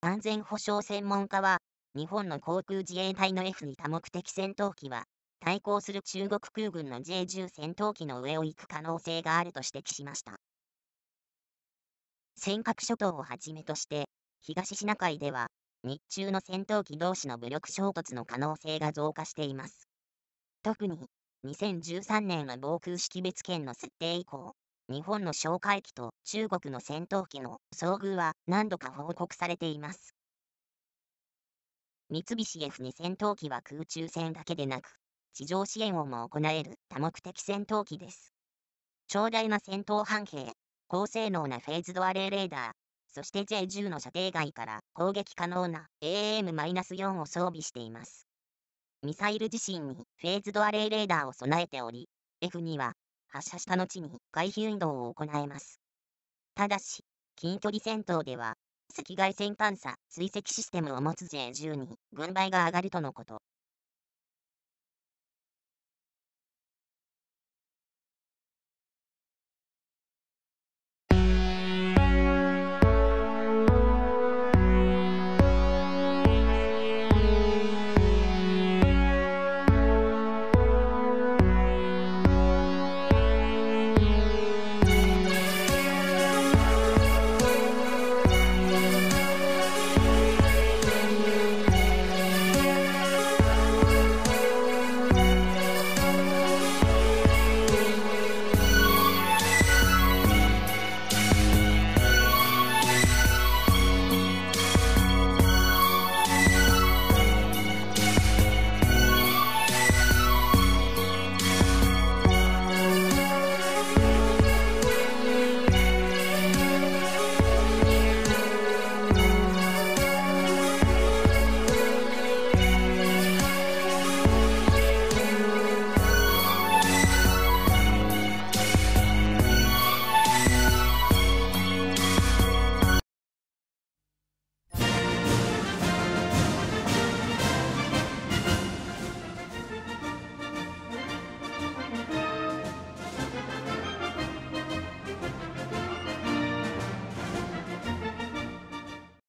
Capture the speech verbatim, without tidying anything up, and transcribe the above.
安全保障専門家は、日本の航空自衛隊の エフに 多目的戦闘機は、対抗する中国空軍の ジェイテン 戦闘機の上を行く可能性があると指摘しました。尖閣諸島をはじめとして、東シナ海では、日中の戦闘機同士の武力衝突の可能性が増加しています。特に、にせんじゅうさんねんの防空識別圏の設定以降、日本の哨戒機と中国の戦闘機の遭遇は何度か報告されています。三菱 エフに 戦闘機は空中戦だけでなく、地上支援をも行える多目的戦闘機です。長大な戦闘半径、高性能なフェーズドアレイレーダー、そして ジェイテン の射程外から攻撃可能な エーエムよん を装備しています。ミサイル自身にフェーズドアレイレーダーを備えており、エフに は発射した後に回避運動を行えます。ただし、近距離戦闘では、赤外線探査追跡システムを持つ ジェイテン に軍配が上がるとのこと。